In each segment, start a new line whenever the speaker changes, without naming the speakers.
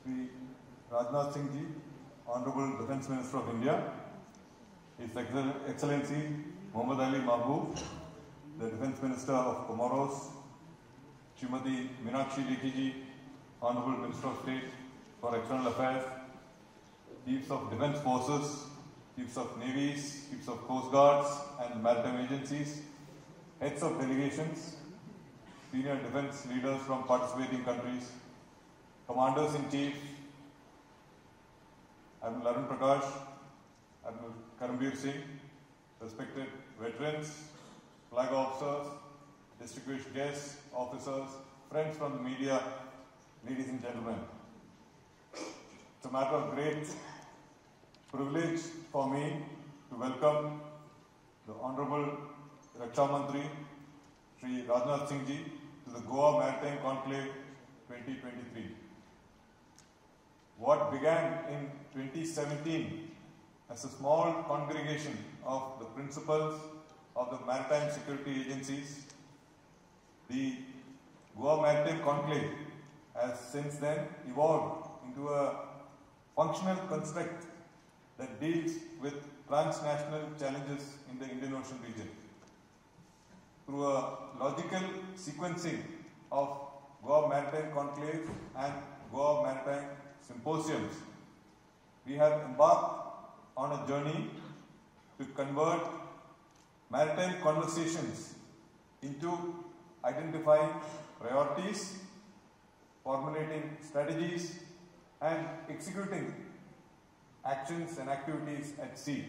Shri Rajnath Singh Ji, Honorable Defence Minister of India, His Excellency Muhammad Ali Mahbub, the Defence Minister of Comoros, Srimati Meenakshi Lekhi Ji, Honorable Minister of State for External Affairs, Chiefs of Defence Forces, Chiefs of Navies, Chiefs of Coast Guards and Maritime Agencies, Heads of Delegations, Senior Defence Leaders from participating countries, Commanders-in-Chief, Admiral Arun Prakash, Admiral Karambir Singh, respected veterans, flag officers, distinguished guests, officers, friends from the media, ladies and gentlemen. It's a matter of great privilege for me to welcome the Honorable Raksha Mantri, Shri Rajnath Singh Ji, to the Goa Maritime Conclave 2023. What began in 2017 as a small congregation of the principals of the maritime security agencies, the Goa Maritime Conclave has since then evolved into a functional construct that deals with transnational challenges in the Indian Ocean region. Through a logical sequencing of Goa Maritime Conclave and Goa Maritime Symposiums, we have embarked on a journey to convert maritime conversations into identifying priorities, formulating strategies, and executing actions and activities at sea.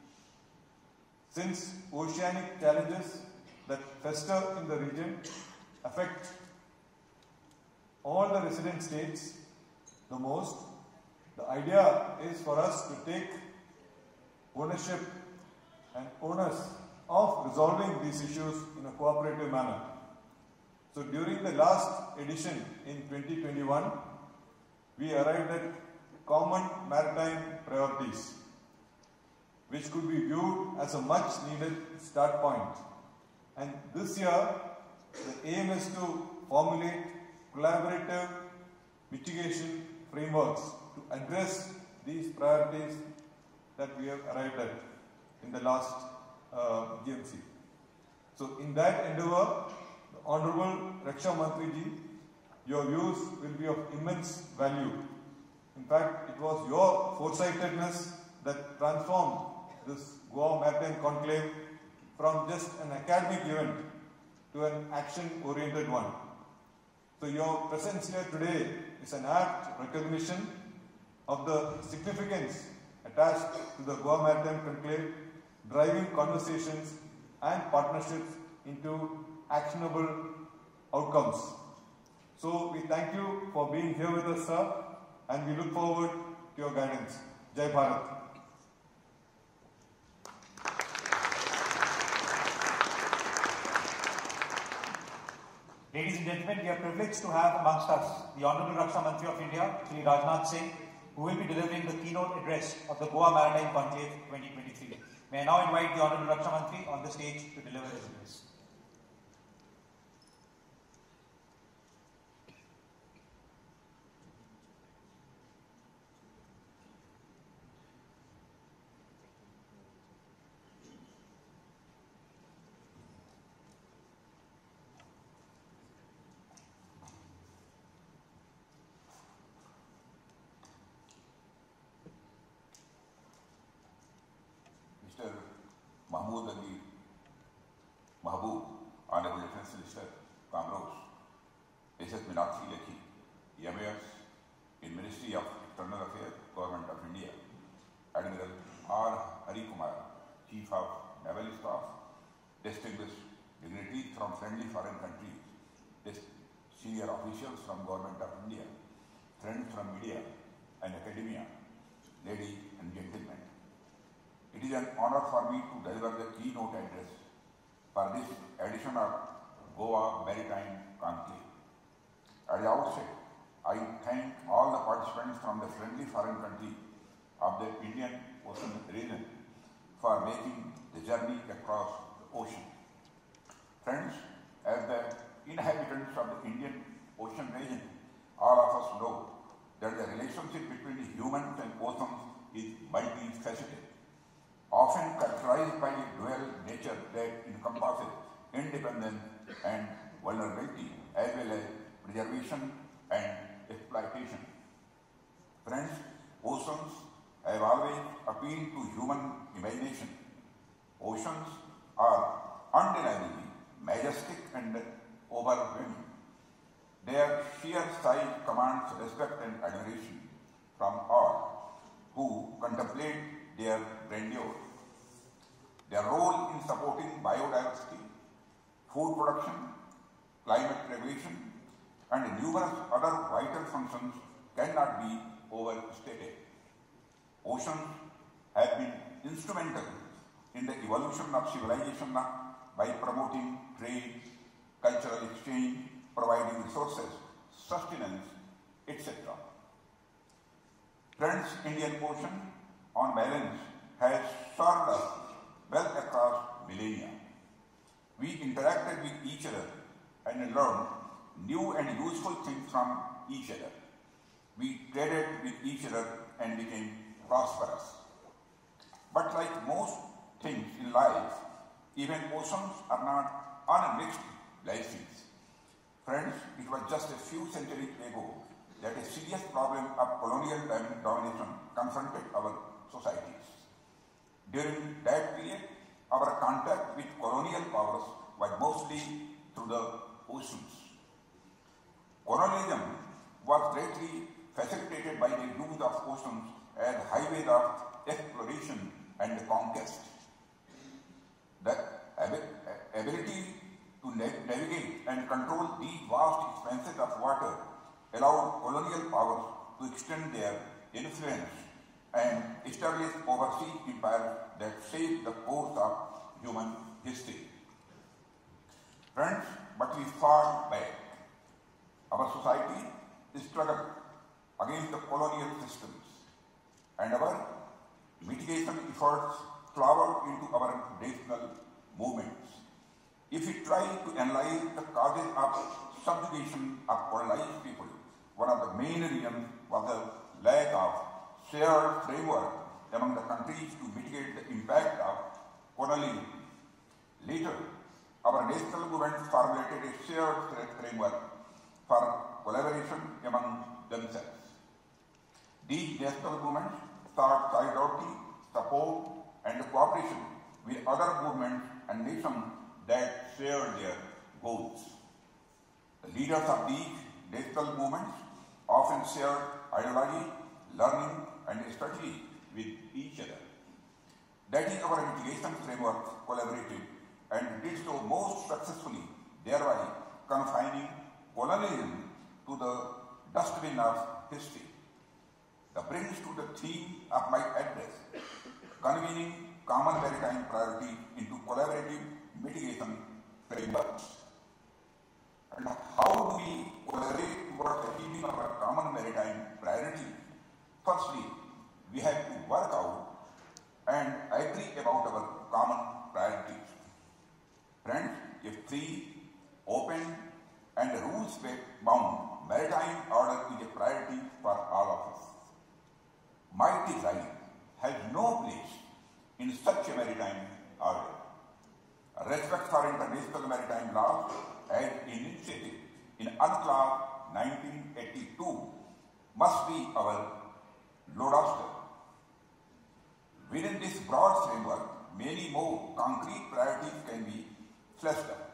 Since oceanic challenges that fester in the region affect all the resident states the most, the idea is for us to take ownership and onus of resolving these issues in a cooperative manner. So during the last edition in 2021, we arrived at common maritime priorities, which could be viewed as a much needed start point. And this year, the aim is to formulate collaborative mitigation frameworks to address these priorities that we have arrived at in the last GMC. So in that endeavor, the Honorable Raksha Mantri Ji, your views will be of immense value. In fact, it was your foresightedness that transformed this Goa Maritime Conclave from just an academic event to an action-oriented one. So your presence here today is an apt recognition of the significance attached to the Goa Maritime Conclave, driving conversations and partnerships into actionable outcomes. So we thank you for being here with us, sir, and we look forward to your guidance. Jai Bharat.
Ladies and gentlemen, we are privileged to have amongst us the Honorable Raksha Mantri of India, Shri Rajnath Singh, who will be delivering the keynote address of the Goa Maritime Conclave 2023. May I now invite the Honorable Raksha Mantri on the stage to deliver his address.
Mr. Mahmood Ali Mahbub, Honorable Defence Minister, Comoros, Mrs. Meenakshi Lekhi, MAS in Ministry of External Affairs, Government of India, Admiral R. Hari Kumar, Chief of Naval Staff, distinguished dignitaries from friendly foreign countries, senior officials from Government of India, friends from media and academia, ladies and gentlemen. It is an honor for me to deliver the keynote address for this edition of Goa Maritime Conclave. At the outset, I thank all the participants from the friendly foreign countries of the Indian Ocean region for making the journey across the ocean. Friends, as the inhabitants of the Indian Ocean region, all of us know that the relations relationship between humans and oceans is multifaceted, often characterized by a dual nature that encompasses independence and vulnerability, as well as preservation and exploitation. Friends, oceans have always appealed to human imagination. Oceans are undeniably majestic and overwhelming. Their sheer size commands respect and admiration from all who contemplate their grandeur. Their role in supporting biodiversity, food production, climate regulation, and numerous other vital functions cannot be overstated. Oceans have been instrumental in the evolution of civilization by promoting trade, cultural exchange, providing resources, sustenance, etc. Friends, Indian Ocean, on balance, has served us well across millennia. We interacted with each other and learned new and useful things from each other. We traded with each other and became prosperous. But like most things in life, even oceans are not unmixed blessings. Friends, it was just a few centuries ago that a serious problem of colonial domination confronted our societies. During that period, our contact with colonial powers was mostly through the oceans. Colonialism was greatly facilitated by the use of oceans as highways of exploration and conquest. The ability to navigate and control these vast expanses of water allowed colonial powers to extend their influence and establish overseas empires that shaped the course of human history. Friends, but we fought back. Our society struggled against the colonial systems, and our mitigation efforts flowered into our national movements. If we try to analyze the causes of subjugation of colonized people, one of the main reasons was the lack of shared framework among the countries to mitigate the impact of colonialism. Later, our national movements formulated a shared framework for collaboration among themselves. These national movements sought solidarity, support, and cooperation with other movements and nations that shared their goals. The leaders of these national movements often shared ideology, learning, and strategy with each other. That is, our mitigation framework collaborated and did so most successfully, thereby confining colonialism to the dustbin of history. That brings to the theme of my address, convening common maritime priority into collaborative mitigation frameworks. And how do we collaborate towards achieving our common maritime priority? Firstly, we have to work out and agree about our common priorities. Friends, a free, open, and rules-bound maritime order is a priority for all of us. My design has no place in such a maritime order. Respect for international maritime laws as initiated in UNCLOS 1982 must be our lodestar. Within this broad framework, many more concrete priorities can be fleshed out.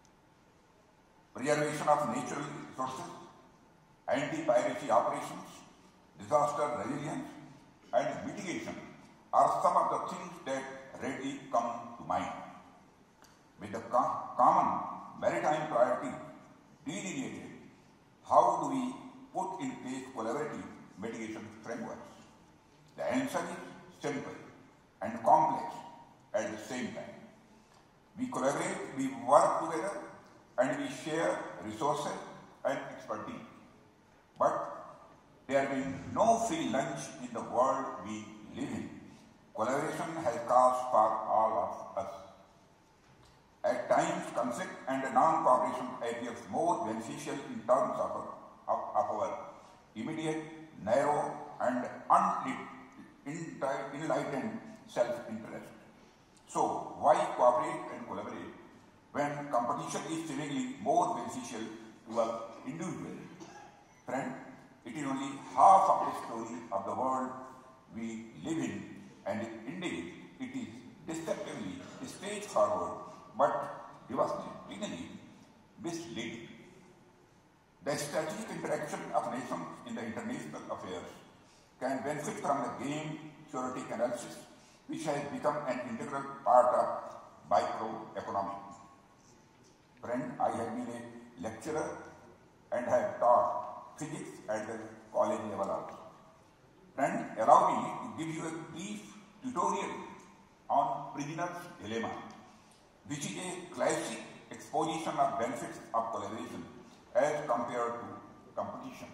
Preservation of natural resources, anti-piracy operations, disaster resilience, and mitigation are some of the things that readily come to mind. With the common maritime priority delineated, how do we put in place collaborative mitigation frameworks? The answer is simple and complex at the same time. We collaborate, we work together, and we share resources and expertise. But there will be no free lunch in the world we live in. Collaboration has cost for all of us. At times, conflict and non-cooperation appears more beneficial in terms of our immediate, narrow, and enlightened self-interest. So, why cooperate and collaborate when competition is seemingly more beneficial to us individually? Friend, it is only half of the story of the world we live in, and indeed it is deceptively straightforward but devastatingly misleading. The strategic interaction of nations in the international affairs can benefit from the game theoretic analysis, which has become an integral part of microeconomics. Friend, I have been a lecturer and have taught physics at the college level also. Friend, allow me to give you a brief tutorial on prisoner's dilemma, which is a classic exposition of benefits of collaboration as compared to competition.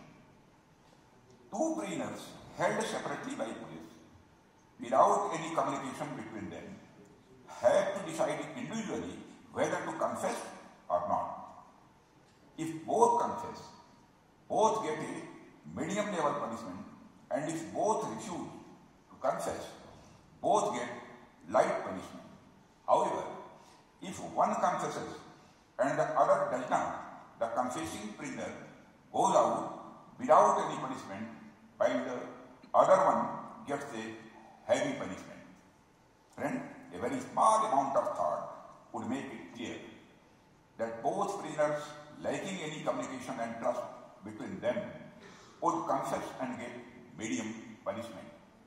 Two prisoners held separately by police, without any communication between them, have to decide individually whether to confess or not. If both confess, both get a medium level punishment, and if both refuse to confess, both get light punishment. However, if one confesses and the other does not, the confessing prisoner goes out without any punishment, while the other one gets a heavy punishment. Friend, a very small amount of thought would make it clear that both prisoners, lacking any communication and trust between them, would confess and get medium punishment.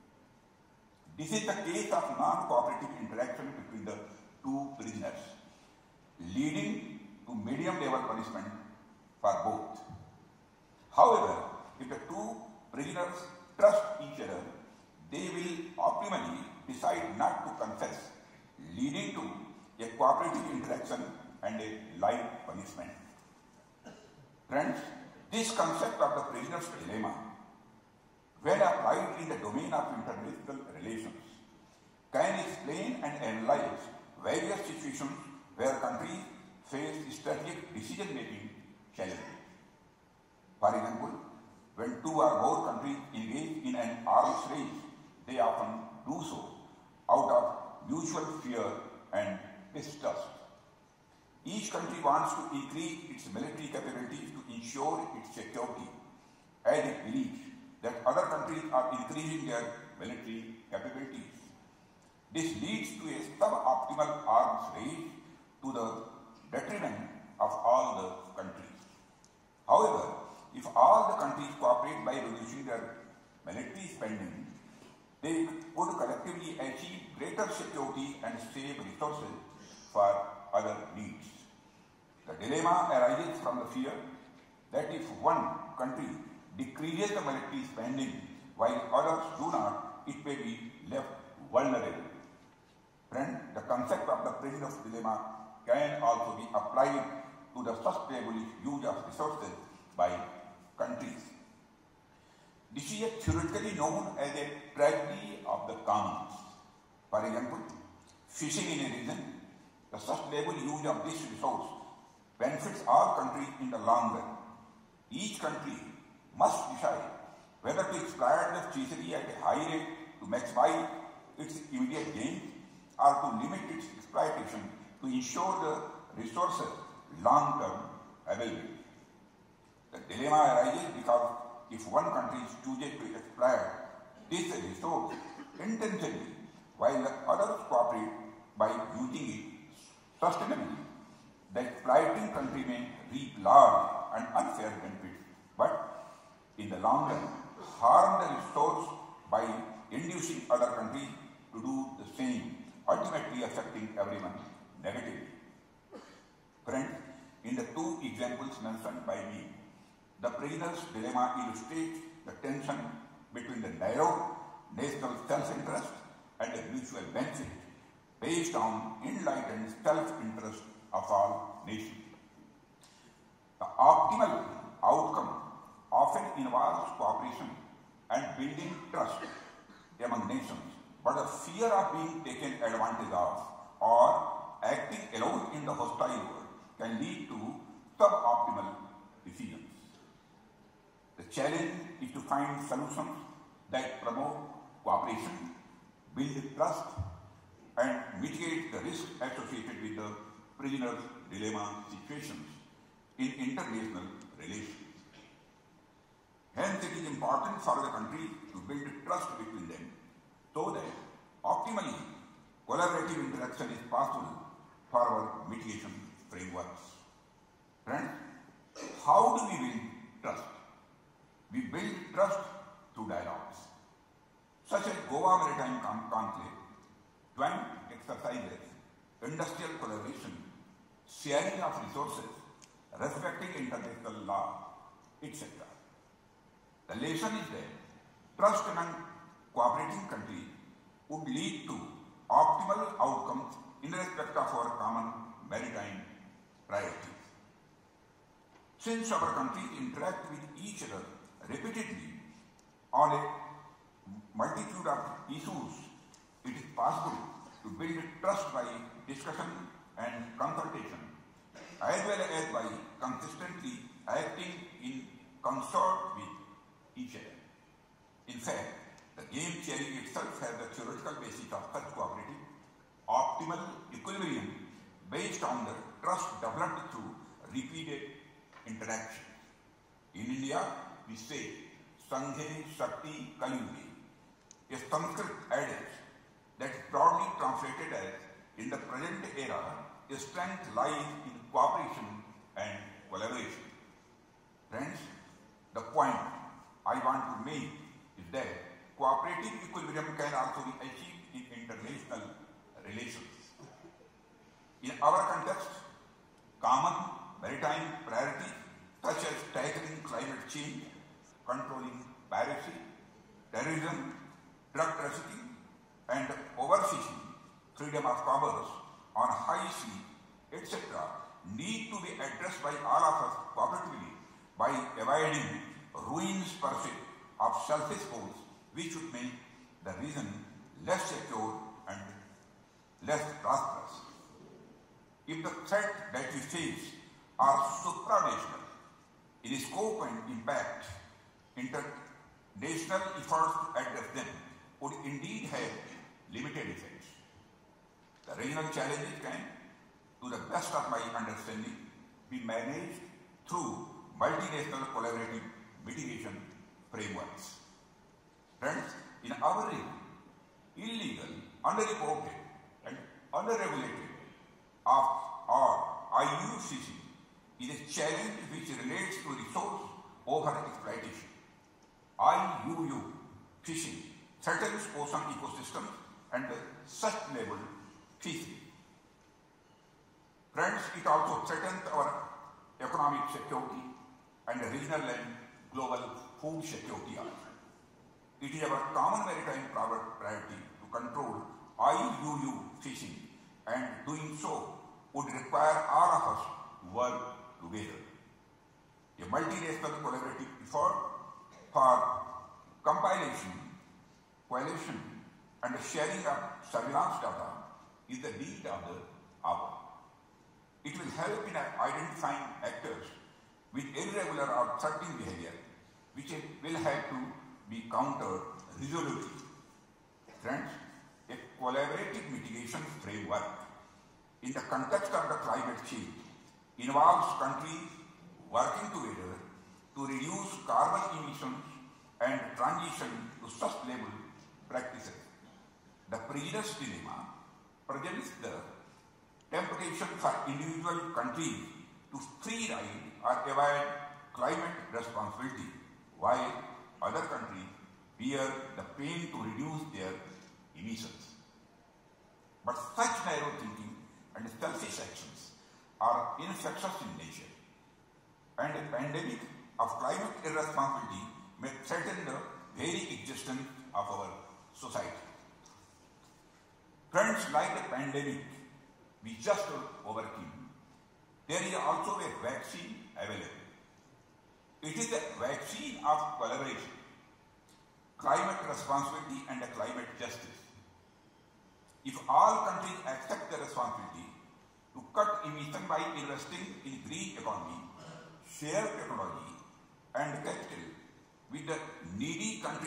This is the case of non-cooperative interaction between the two prisoners, leading to medium level punishment for both. However, if the two prisoners trust each other, they will optimally decide not to confess, leading to a cooperative interaction and a light punishment. Friends, this concept of the prisoner's dilemma, when applied in the domain of international relations, can explain and analyze various situations where countries face strategic decision-making challenges. For example, when two or more countries engage in an arms race, they often do so out of mutual fear and distrust. Each country wants to increase its military capabilities to ensure its security, as it believes that other countries are increasing their military capabilities. This leads to a suboptimal arms race to the detriment of all the countries. However, if all the countries cooperate by reducing their military spending, they would collectively achieve greater security and save resources for other needs. The dilemma arises from the fear that if one country decreases the military spending while others do not, it may be left vulnerable. Friend, the concept of the prisoner's dilemma can also be applied to the sustainable use of resources by countries. This is theoretically known as a tragedy of the commons. For example, fishing in a region, the sustainable use of this resource benefits all countries in the long run. Each country must decide whether to exploit the fishery at a high rate to maximize its immediate gains or to limit its exploitation to ensure the resources' long-term availability. The dilemma arises because if one country chooses to exploit this resource intensively while the others cooperate by using it sustainably, the exploiting country may reap large and unfair benefits, but in the long run harm the resource by inducing other countries to do the same, ultimately affecting everyone negatively. Friends, in the two examples mentioned by me, the prisoner's dilemma illustrates the tension between the narrow national self-interest and the mutual benefit based on enlightened self-interest of all nations. The optimal outcome often involves cooperation and building trust among nations, but the fear of being taken advantage of or acting alone in the hostile world can lead to suboptimal decisions. The challenge is to find solutions that promote cooperation, build trust, and mitigate the risk associated with the prisoner's dilemma situations in international relations. Hence, it is important for the country to build trust between them so that optimally collaborative interaction is possible for our mitigation frameworks. Friends, how do we build trust? We build trust through dialogues, such as Goa Maritime Conclave, joint exercises, industrial collaboration, sharing of resources, respecting international law, etc. The lesson is that trust among cooperating countries would lead to optimal outcomes in respect of our common maritime priorities. Since our countries interact with each other repeatedly on a multitude of issues, it is possible to build trust by discussion and consultation, as well as by consistently acting in concert with each other. In fact, the game theory itself has the theoretical basis of such cooperative optimal equilibrium based on the trust developed through repeated interaction. In India, we say Sanghe Shakti Kaliyuge, a Sanskrit adage that is broadly translated as, in the present era, a strength lies in cooperation and collaboration. Friends, the point I want to make is that cooperative equilibrium can also be achieved in international relations. In our context, common maritime priorities such as tackling climate change, controlling piracy, terrorism, drug trafficking, and overfishing, freedom of commerce on high sea, etc., need to be addressed by all of us cooperatively by avoiding ruinous pursuit of selfish goals which would make the region less secure and less prosperous. If the threat that we face are supranational in scope and impact, international efforts to address them would indeed have limited effects. The regional challenges can, to the best of my understanding, be managed through multinational collaborative mitigation frameworks. Friends, in our region, illegal, unreported, and unregulated IUU fishing is a challenge which relates to resource over-exploitation. IUU fishing threatens ocean ecosystems and sustainable fishing. Friends, it also threatens our economic security and regional and global food security also. It is our common maritime priority to control IUU fishing, and doing so would require all of us to work together. A multinational collaborative effort for compilation, coalition, and sharing of surveillance data is the need of the hour. It will help in identifying actors with irregular or threatening behavior, which will have to be countered resolutely. Friends, a collaborative mitigation framework in the context of the climate change involves countries working together to reduce carbon emissions and transition to sustainable practices. The previous dilemma presents the temptation for individual countries to free ride or avoid climate responsibility, while other countries bear the pain to reduce their emissions. But such narrow thinking and selfish actions are infectious in nature, and a pandemic of climate irresponsibility may threaten the very existence of our society. Friends, like the pandemic we just overcame, there is also a vaccine available. It is a vaccine of collaboration, climate responsibility, and climate justice. If all countries accept the responsibility to cut emissions by investing in green economy, share technology and capital with the needy countries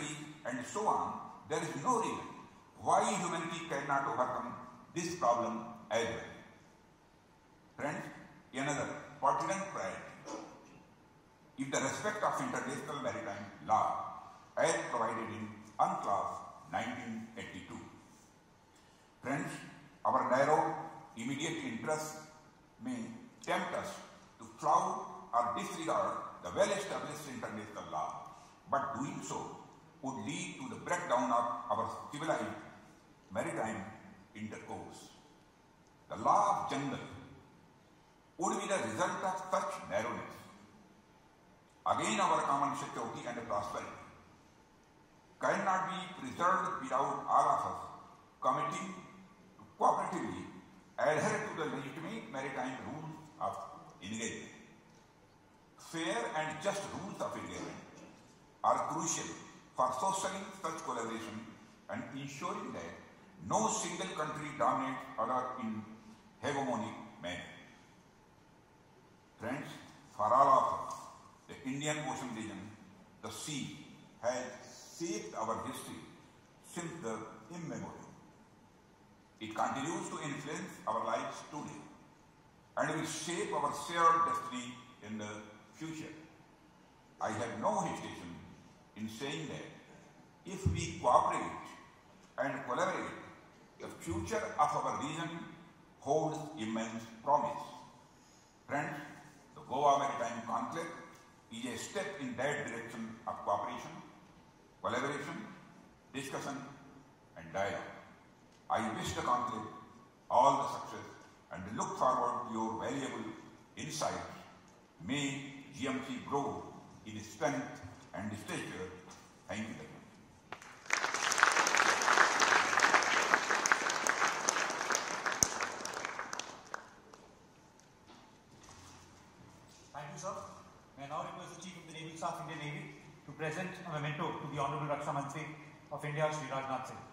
and so on, there is no reason why humanity cannot overcome this problem as well. Friends, another pertinent priority is the respect of international maritime law as provided in UNCLOS 1982. Friends, our narrow, immediate interests may tempt us to flout or disregard the well-established international law, but doing so would lead to the breakdown of our civilized maritime intercourse. The law of jungle would be the result of such narrowness. Again, our common security and prosperity cannot be preserved without all of us committing to cooperatively adhere to the legitimate maritime rules of engagement. Fair and just rules of engagement are crucial for fostering such collaboration and ensuring that no single country dominates other in hegemonic manner. Friends, for all of us, the Indian Ocean region, the sea, has shaped our history since the immemorial. It continues to influence our lives today and will shape our shared destiny in the future. I have no hesitation in saying that if we cooperate and collaborate, the future of our region holds immense promise. Friends, the Goa Maritime Conclave is a step in that direction of cooperation, collaboration, discussion, and dialogue. I wish the conclave all the success and look forward to your valuable insights. May GMC grow in strength and stature. Thank you very much.
Thank you, sir. May I now request the Chief of the Naval Staff, Indian Navy, to present a memento to the Honorable Raksha Mantri of India, Shri Rajnath Singh.